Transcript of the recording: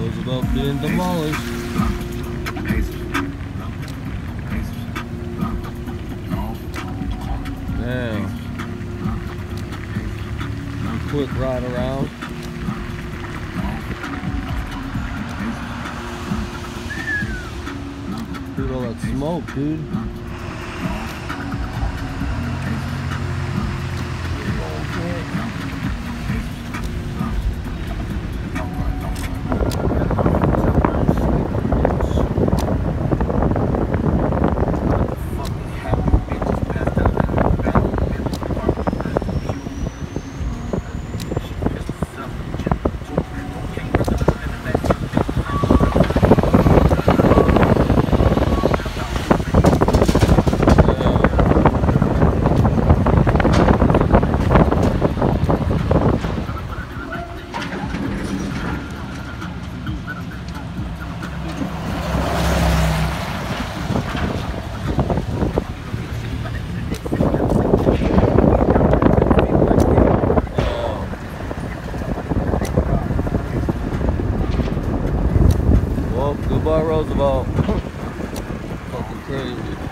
Roosevelt being demolished. Damn. Quick ride around. Dude, all that smoke, dude. Well, goodbye, Roosevelt. Fucking crazy.